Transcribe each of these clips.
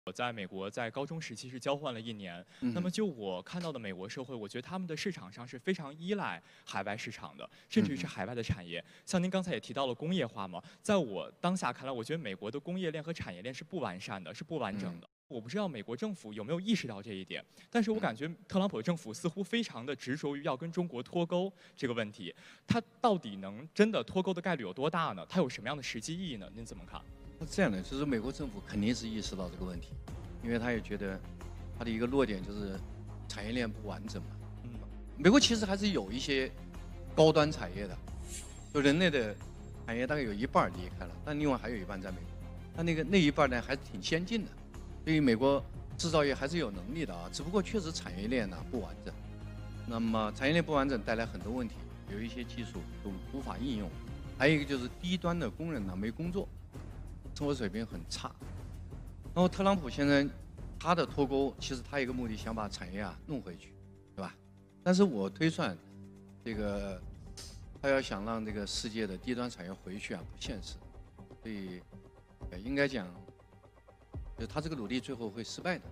我在美国在高中时期是交换了1年，那么就我看到的美国社会，我觉得他们的市场上是非常依赖海外市场的，甚至于是海外的产业。像您刚才也提到了工业化嘛，在我当下看来，我觉得美国的工业链和产业链是不完善的，是不完整的。我不知道美国政府有没有意识到这一点，但是我感觉特朗普政府似乎非常的执着于要跟中国脱钩这个问题，他到底能真的脱钩的概率有多大呢？它有什么样的实际意义呢？您怎么看？ 是这样的，就是美国政府肯定是意识到这个问题，因为他也觉得他的一个弱点就是产业链不完整嘛。美国其实还是有一些高端产业的，就人类的产业大概有1半离开了，但另外还有1半在美国。它那一半呢还是挺先进的，所以美国制造业还是有能力的啊，只不过确实产业链呢不完整。那么产业链不完整带来很多问题，有一些技术都无法应用，还有一个就是低端的工人呢没工作。生活水平很差，然后特朗普现在他的脱钩，其实他一个目的想把产业弄回去，对吧？但是我推算，这个他要想让这个世界的低端产业回去不现实，所以应该讲，就他这个努力最后会失败的。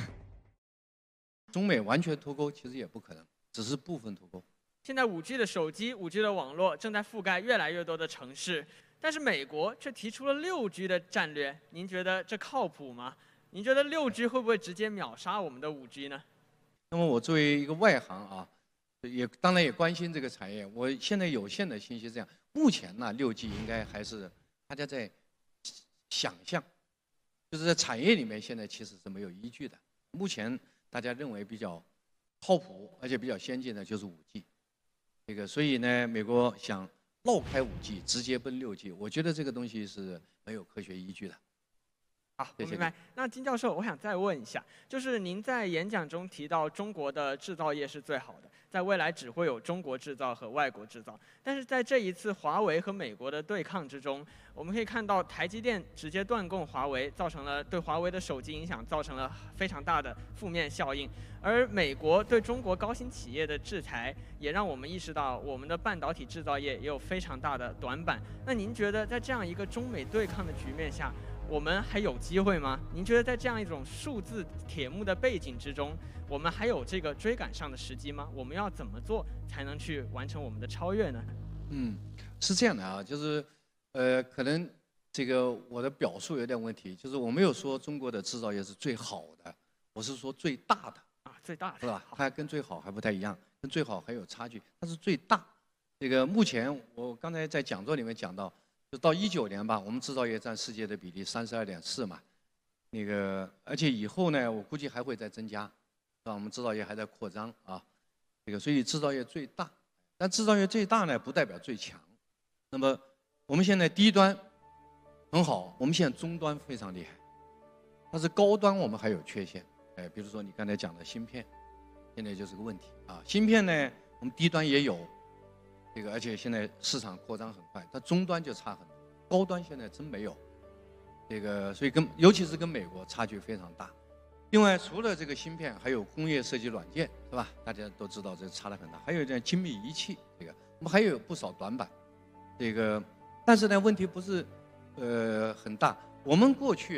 中美完全脱钩其实也不可能，只是部分脱钩。 现在5G 的手机、5G 的网络正在覆盖越来越多的城市。但是美国却提出了6G 的战略，您觉得这靠谱吗？您觉得6G 会不会直接秒杀我们的5G 呢？ 那么我作为一个外行当然也关心这个产业。我现在有限的信息这样，目前呢6G 应该还是大家在想象，就是在产业里面现在其实是没有依据的。目前大家认为比较靠谱而且比较先进的就是5G，所以呢，美国想绕开5G，直接奔6G，我觉得这个东西是没有科学依据的。 好，我明白。那金教授，我想再问一下，就是您在演讲中提到中国的制造业是最好的，在未来只会有中国制造和外国制造。但是在这一次华为和美国的对抗之中，我们可以看到台积电直接断供华为，对华为的手机影响造成了非常大的负面效应。而美国对中国高新企业的制裁，也让我们意识到我们的半导体制造业也有非常大的短板。那您觉得在这样一个中美对抗的局面下，我们还有机会吗？您觉得在这样一种数字铁幕的背景之中，我们还有这个追赶上的时机吗？我们要怎么做才能去完成我们的超越呢？ 是这样的就是可能这个我的表述有点问题，就是我没有说中国的制造业是最好的，我是说最大的。 最大的是吧？它跟最好还不太一样，跟最好还有差距，它是最大。目前我刚才在讲座里面讲到，就到19年吧，我们制造业占世界的比例32.4嘛，而且以后呢，我估计还会再增加，是吧？我们制造业还在扩张所以制造业最大，但制造业最大呢，不代表最强。那么我们现在低端很好，我们现在中端非常厉害，但是高端我们还有缺陷。比如说你刚才讲的芯片，现在就是个问题芯片呢，我们低端也有，而且现在市场扩张很快，但终端就差很多，高端现在真没有，所以尤其是跟美国差距非常大。另外，除了这个芯片，还有工业设计软件，是吧？大家都知道这差得很大。还有一点精密仪器，我们还有不少短板，但是呢，问题不是很大。我们过去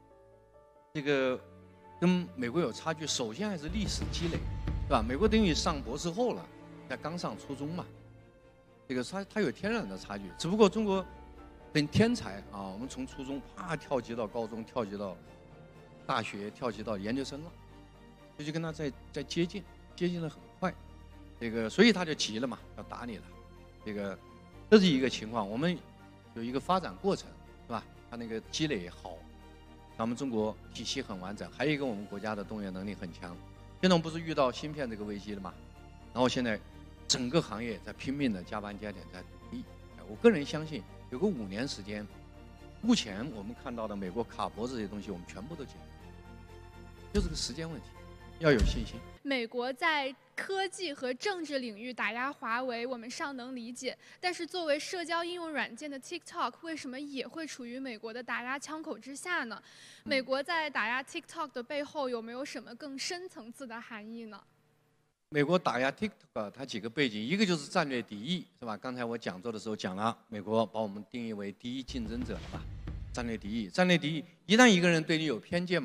跟美国有差距，首先还是历史积累，是吧？美国等于上博士后了，才刚上初中嘛，它有天然的差距。只不过中国很天才我们从初中啪跳级到高中，跳级到大学，跳级到研究生了，就跟他在接近得很快，所以他就急了嘛，要打你了，这是一个情况。我们有一个发展过程，是吧？他那个积累也好。咱们中国体系很完整，还有一个我们国家的动员能力很强。现在我们不是遇到芯片这个危机了吗？然后现在整个行业在拼命的加班加点在努力。我个人相信有个5年时间，目前我们看到的美国卡脖子这些东西，我们全部都解决，就是个时间问题，要有信心。 美国在科技和政治领域打压华为，我们尚能理解。但是作为社交应用软件的 TikTok， 为什么也会处于美国的打压枪口之下呢？美国在打压 TikTok 的背后，有没有什么更深层次的含义呢？ 美国打压 TikTok， 它几个背景，一个就是战略敌意，是吧？刚才我讲座的时候讲了，美国把我们定义为第一竞争者了吧？战略敌意，一旦一个人对你有偏见嘛，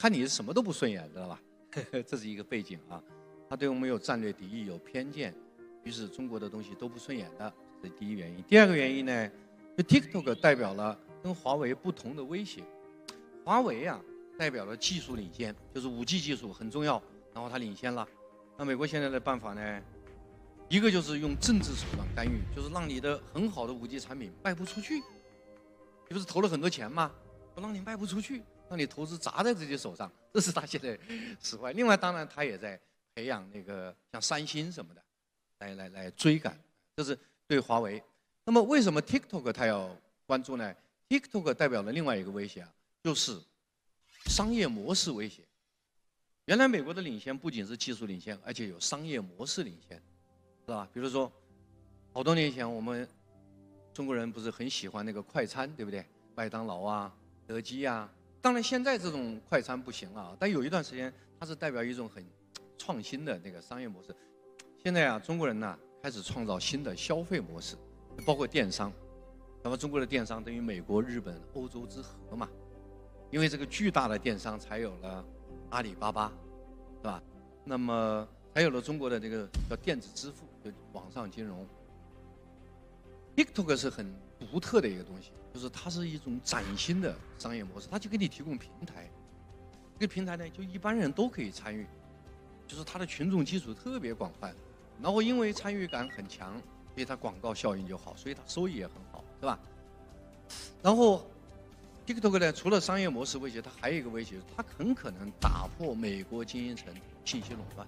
看你什么都不顺眼，知道吧？这是一个背景啊。他对我们有战略敌意，有偏见，于是中国的东西都不顺眼的，这是第一原因。第二个原因呢，就 TikTok 代表了跟华为不同的威胁。华为啊，代表了技术领先，就是 5G 技术很重要，然后它领先了。那美国现在的办法呢，一个就是用政治手段干预，就是让你的很好的5G 产品卖不出去。你不是投了很多钱吗？不让你卖不出去，让你投资砸在自己手上，这是他现在使坏。另外，当然他也在培养那个像三星什么的，来追赶，这是对华为。那么为什么 TikTok 他要关注呢 ？TikTok 代表了另外一个威胁啊，就是商业模式威胁。原来美国的领先不仅是技术领先，而且有商业模式领先，是吧？比如说，好多年前我们中国人不是很喜欢那个快餐，对不对？麦当劳啊。德基啊，当然现在这种快餐不行了啊，但有一段时间它是代表一种很创新的那个商业模式。现在啊，中国人呢开始创造新的消费模式，包括电商。那么中国的电商等于美国、日本、欧洲之和嘛，因为这个巨大的电商才有了阿里巴巴，是吧？那么才有了中国的这个叫电子支付，就网上金融。TikTok 是很独特的一个东西。就是它是一种崭新的商业模式，它就给你提供平台，这个平台呢，就一般人都可以参与，就是它的群众基础特别广泛，然后因为参与感很强，所以它广告效应就好，所以它收益也很好，是吧？然后 TikTok 呢，除了商业模式威胁，它还有一个威胁，它很可能打破美国经营层信息垄断。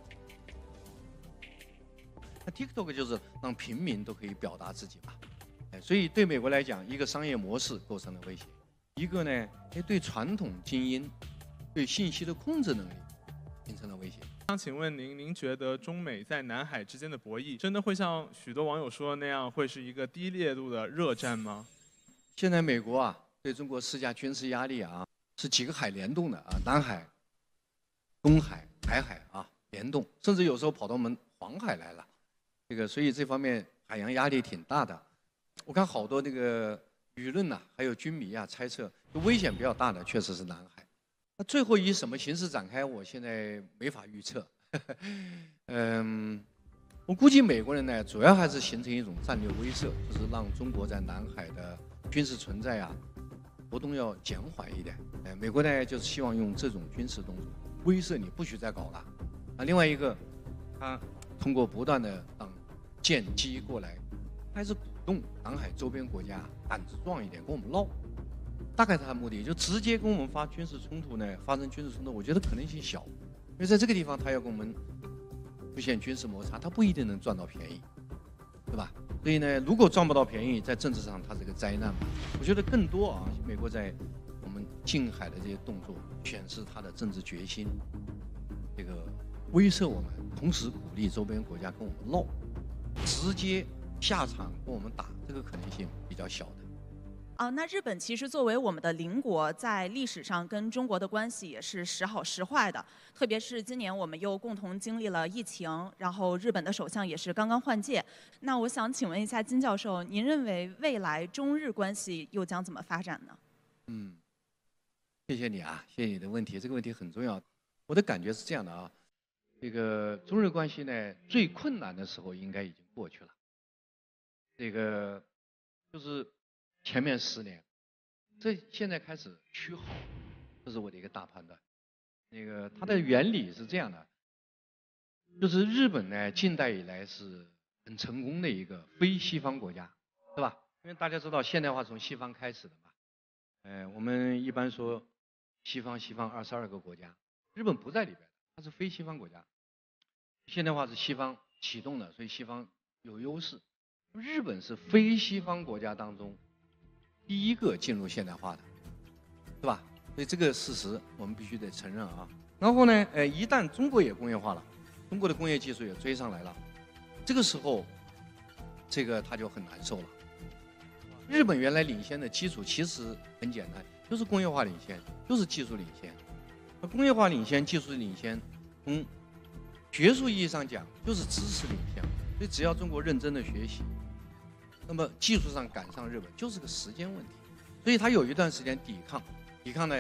那 TikTok 就是让平民都可以表达自己嘛。所以对美国来讲，一个商业模式构成了威胁，一个呢，对传统精英、对信息的控制能力形成了威胁。 想请问您觉得中美在南海之间的博弈，真的会像许多网友说的那样，会是一个低烈度的热战吗？ 现在美国啊，对中国施加军事压力啊，是几个海联动的啊，南海、东海、台海啊联动，甚至有时候跑到我们黄海来了，这个所以这方面海洋压力挺大的。我看好多那个舆论呐，还有军迷啊猜测，危险比较大的确实是南海。那最后以什么形式展开，我现在没法预测。我估计美国人呢，主要还是形成一种战略威慑，就是让中国在南海的军事存在啊活动要减缓一点。美国呢就是希望用这种军事动作威慑你，不许再搞了。啊，另外一个，他通过不断的让舰机过来，还是鼓动南海周边国家胆子壮一点，跟我们闹。大概他的目的就直接跟我们发生军事冲突，我觉得可能性小，因为在这个地方他要跟我们出现军事摩擦，他不一定能赚到便宜，对吧？所以呢，如果赚不到便宜，在政治上它是个灾难嘛。我觉得更多啊，美国在我们近海的这些动作，显示它的政治决心，这个威慑我们，同时鼓励周边国家跟我们闹，直接下场跟我们打，这个可能性比较小的。 那日本其实作为我们的邻国，在历史上跟中国的关系也是时好时坏的。特别是今年我们又共同经历了疫情，然后日本的首相也是刚刚换届。那我想请问一下金教授，您认为未来中日关系又将怎么发展呢？ 谢谢你啊，谢谢你的问题，这个问题很重要。我的感觉是这样的啊，这个中日关系呢，最困难的时候应该已经过去了。这个就是前面10年，这现在开始趋好，这是我的一个大判断。那个它的原理是这样的，就是日本呢近代以来是很成功的一个非西方国家，对吧？因为大家知道现代化从西方开始的嘛，我们一般说西方22个国家，日本不在里边，它是非西方国家。现代化是西方启动的，所以西方有优势。日本是非西方国家当中第一个进入现代化的，对吧？所以这个事实我们必须得承认啊。然后呢，一旦中国也工业化了，中国的工业技术也追上来了，这个时候，这个他就很难受了。日本原来领先的基础其实很简单，就是工业化领先，就是技术领先。那工业化领先、技术领先，从学术意义上讲就是知识领先。所以只要中国认真的学习，那么技术上赶上日本就是个时间问题。所以他有一段时间抵抗呢，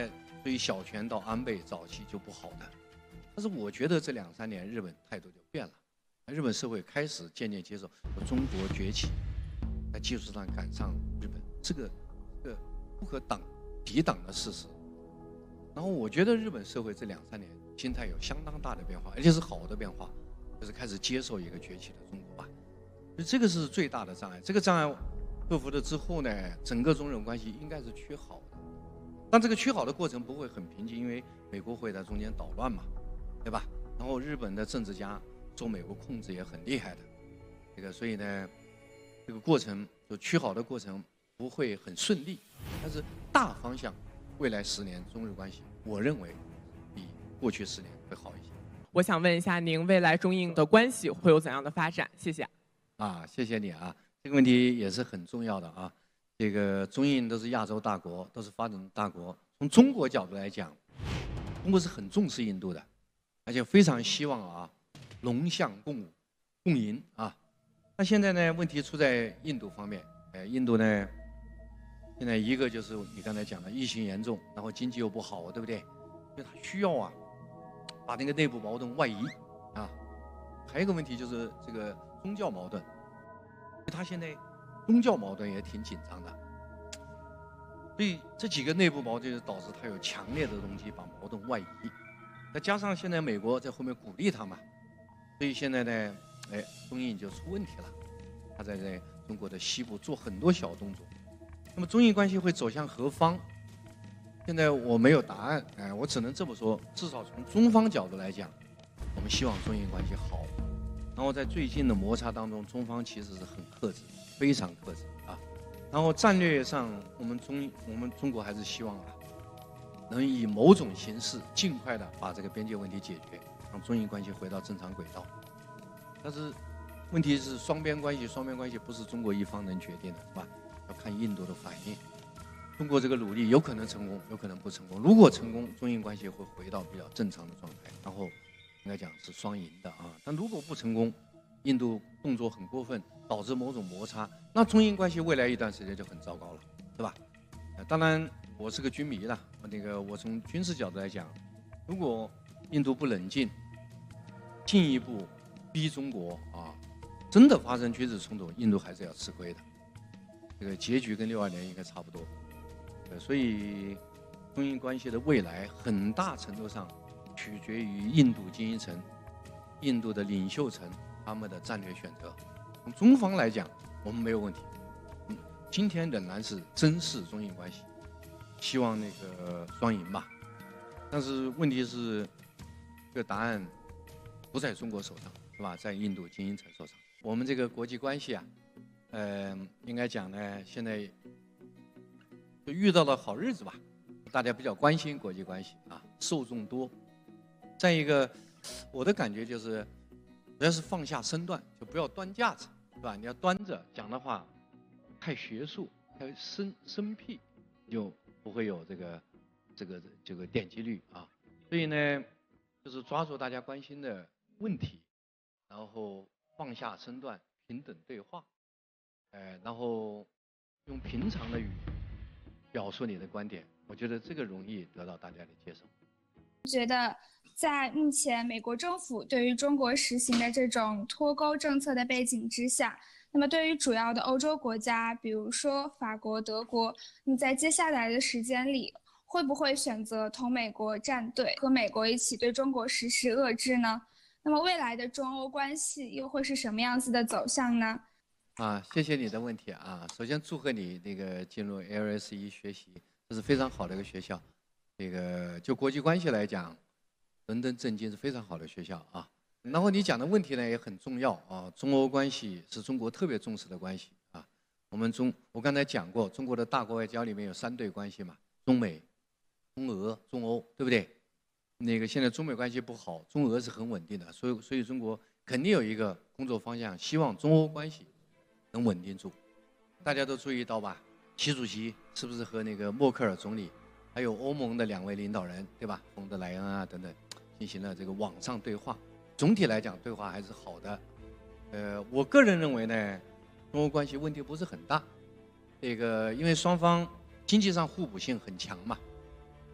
所以小泉到安倍早期就不好的。但是我觉得这2、3年日本态度就变了，日本社会开始渐渐接受中国崛起，在技术上赶上日本，这个不可抵挡的事实。然后我觉得日本社会这2、3年心态有相当大的变化，而且是好的变化，就是开始接受一个崛起的中国吧。所以这个是最大的障碍。这个障碍克服了之后呢，整个中日关系应该是趋好的。但这个趋好的过程不会很平静，因为美国会在中间捣乱嘛，对吧？然后日本的政治家受美国控制也很厉害的，所以呢，这个过程就趋好的过程不会很顺利，但是大方向，未来10年中日关系，我认为比过去10年会好一些。 我想问一下，您未来中印的关系会有怎样的发展？谢谢。 谢谢你啊，这个问题也是很重要的啊。这个中印都是亚洲大国，都是发展大国。从中国角度来讲，中国是很重视印度的，而且非常希望龙象共舞、共赢啊。那现在呢，问题出在印度方面。印度呢，现在一个就是你刚才讲的疫情严重，然后经济又不好，对不对？所以它需要把那个内部矛盾外移啊。还有一个问题就是这个宗教矛盾，他现在宗教矛盾也挺紧张的，所以这几个内部矛盾就导致他有强烈的动机把矛盾外移，再加上现在美国在后面鼓励他嘛，所以现在呢，中印就出问题了，他在中国的西部做很多小动作，那么中印关系会走向何方？现在我没有答案，我只能这么说，至少从中方角度来讲，我们希望中印关系好。然后在最近的摩擦当中，中方其实是很克制，非常克制啊。然后战略上，我们中国还是希望能以某种形式尽快的把这个边界问题解决，让中印关系回到正常轨道。但是问题是双边关系不是中国一方能决定的，是吧？要看印度的反应。中国这个努力有可能成功，有可能不成功。如果成功，中印关系会回到比较正常的状态，然后应该讲是双赢的啊。但如果不成功，印度动作很过分，导致某种摩擦，那中印关系未来一段时间就很糟糕了，是吧？当然，我是个军迷了，我从军事角度来讲，如果印度不冷静，进一步逼中国真的发生军事冲突，印度还是要吃亏的。这个结局跟62年应该差不多。所以，中印关系的未来很大程度上取决于印度精英层、印度的领袖层他们的战略选择。从中方来讲，我们没有问题。今天仍然是珍视中印关系，希望双赢吧。但是问题是，这个答案不在中国手上，是吧？在印度精英层手上。我们这个国际关系应该讲呢，现在就遇到了好日子吧，大家比较关心国际关系受众多。再一个，我的感觉就是，主要是放下身段，就不要端架子，是吧？你要端着讲的话，太学术、太生僻，就不会有这个点击率啊。所以呢，就是抓住大家关心的问题，然后放下身段，平等对话，然后用平常的语言表述你的观点，我觉得这个容易得到大家的接受。 觉得在目前美国政府对于中国实行的这种脱钩政策的背景之下，那么对于主要的欧洲国家，比如说法国、德国，你在接下来的时间里，会不会选择同美国站队，和美国一起对中国实施遏制呢？那么未来的中欧关系又会是什么样子的走向呢？ 谢谢你的问题啊！首先祝贺你进入 LSE 学习，这是非常好的一个学校。就国际关系来讲，伦敦政经是非常好的学校啊。然后你讲的问题呢也很重要啊，中欧关系是中国特别重视的关系啊。我刚才讲过，中国的大国外交里面有3对关系嘛，中美、中俄、中欧，对不对？现在中美关系不好，中俄是很稳定的，所以中国肯定有一个工作方向，希望中欧关系能稳定住。大家都注意到吧？习主席是不是和默克尔总理，还有欧盟的2位领导人，对吧？冯德莱恩等等，进行了这个网上对话。总体来讲，对话还是好的。我个人认为呢，中欧关系问题不是很大。因为双方经济上互补性很强嘛，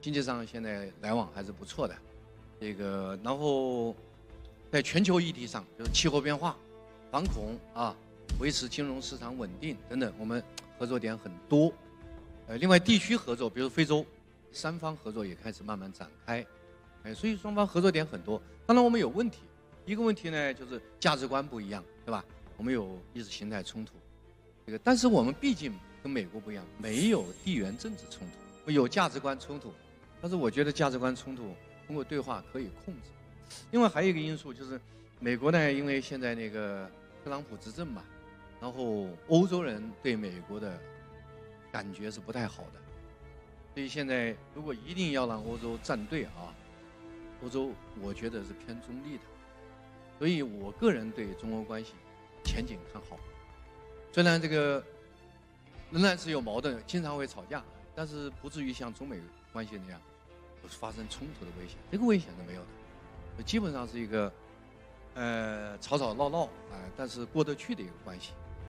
经济上现在来往还是不错的。然后在全球议题上，就是气候变化、反恐啊，维持金融市场稳定等等，我们合作点很多。另外地区合作，比如非洲，3方合作也开始慢慢展开。所以双方合作点很多。当然我们有问题，一个问题呢就是价值观不一样，对吧？我们有意识形态冲突。但是我们毕竟跟美国不一样，没有地缘政治冲突，有价值观冲突。但是我觉得价值观冲突通过对话可以控制。另外还有一个因素就是，美国呢，因为现在那个特朗普执政嘛，然后欧洲人对美国的感觉是不太好的，所以现在如果一定要让欧洲站队啊，欧洲我觉得是偏中立的，所以我个人对中欧关系前景看好。虽然这个仍然是有矛盾，经常会吵架，但是不至于像中美关系那样发生冲突的危险，这个危险是没有的，基本上是一个吵吵闹闹但是过得去的一个关系。